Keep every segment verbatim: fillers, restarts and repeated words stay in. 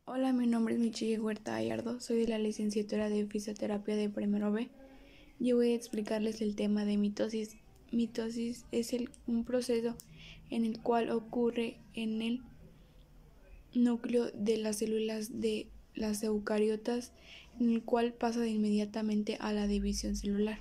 Hola, mi nombre es Michelle Huerta Gallardo, soy de la licenciatura de Fisioterapia de primero B. Yo voy a explicarles el tema de mitosis. Mitosis es el, un proceso en el cual ocurre en el núcleo de las células de las eucariotas, en el cual pasa de inmediatamente a la división celular.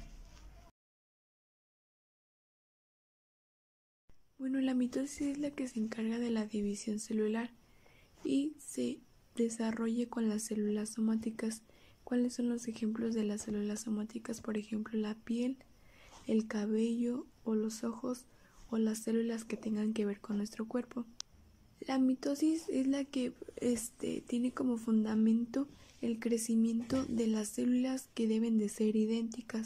Bueno, la mitosis es la que se encarga de la división celular y se desarrolla con las células somáticas. ¿Cuáles son los ejemplos de las células somáticas? Por ejemplo, la piel, el cabello o los ojos o las células que tengan que ver con nuestro cuerpo. La mitosis es la que este, tiene como fundamento el crecimiento de las células que deben de ser idénticas.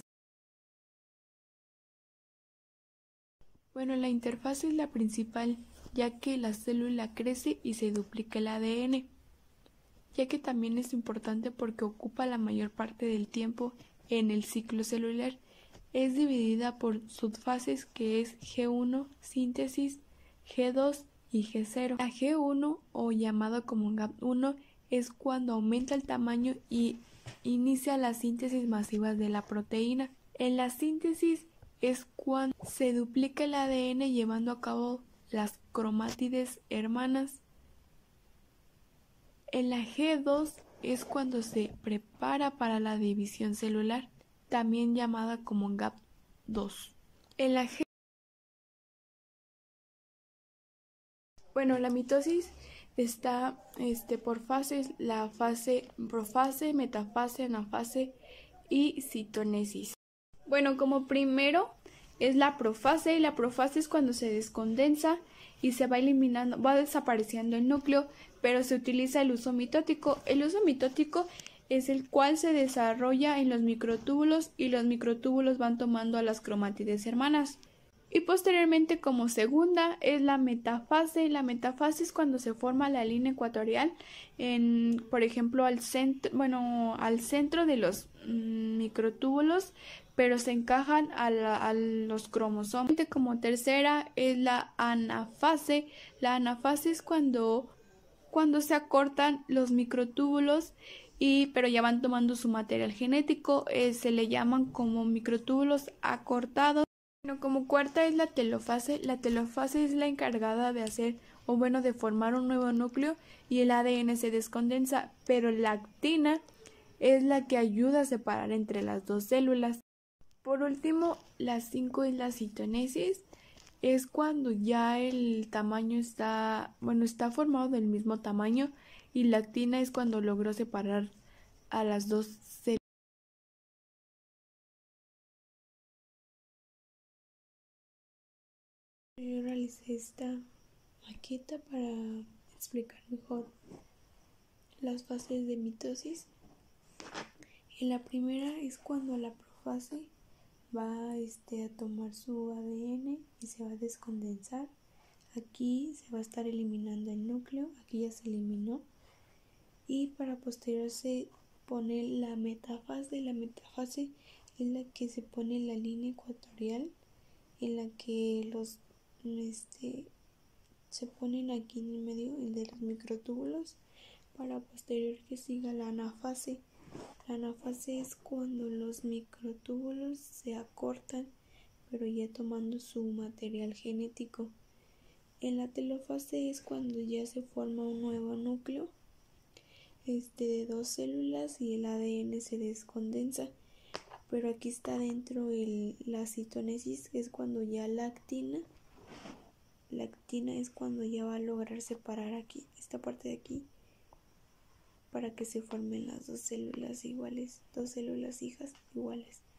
Bueno, la interfaz es la principal, ya que la célula crece y se duplica el A D N, ya que también es importante porque ocupa la mayor parte del tiempo en el ciclo celular. Es dividida por subfases que es G uno, síntesis, G dos y G cero. La G uno, o llamado como GAP uno, es cuando aumenta el tamaño y inicia la síntesis masiva de la proteína. En la síntesis es cuando se duplica el A D N llevando a cabo las cromátides hermanas. En la G dos es cuando se prepara para la división celular, también llamada como GAP dos. En la G Bueno, la mitosis está este, por fases, la fase profase, metafase, anafase y citonesis. Bueno, como primero es la profase, y la profase es cuando se descondensa y se va eliminando, va desapareciendo el núcleo, pero se utiliza el uso mitótico. El uso mitótico es el cual se desarrolla en los microtúbulos y los microtúbulos van tomando a las cromátides hermanas. Y posteriormente, como segunda, es la metafase. La metafase es cuando se forma la línea ecuatorial, en, por ejemplo, al centro, bueno, al centro de los mmm, microtúbulos, pero se encajan a, la, a los cromosomas. Como tercera es la anafase. La anafase es cuando, cuando se acortan los microtúbulos, y, pero ya van tomando su material genético. Eh, se le llaman como microtúbulos acortados. Bueno, como cuarta es la telofase. La telofase es la encargada de hacer, o bueno, de formar un nuevo núcleo y el A D N se descondensa, pero la actina es la que ayuda a separar entre las dos células. Por último, la cinco es la citonesis. Es cuando ya el tamaño está, bueno, está formado del mismo tamaño, y la actina es cuando logró separar a las dos células. Yo realicé esta maqueta para explicar mejor las fases de mitosis. En la primera es cuando la profase va este, a tomar su A D N y se va a descondensar. Aquí se va a estar eliminando el núcleo, aquí ya se eliminó, y para posterior se pone la metafase. La metafase es la que se pone la línea ecuatorial, en la que los este, se ponen aquí en el medio el de los microtúbulos, para posterior que siga la anafase. La anafase es cuando los microtúbulos se acortan, pero ya tomando su material genético. En la telofase es cuando ya se forma un nuevo núcleo este, de dos células y el A D N se descondensa, pero aquí está dentro el, la citonesis, que es cuando ya la actina la actina es cuando ya va a lograr separar aquí, esta parte de aquí, para que se formen las dos células iguales, dos células hijas iguales.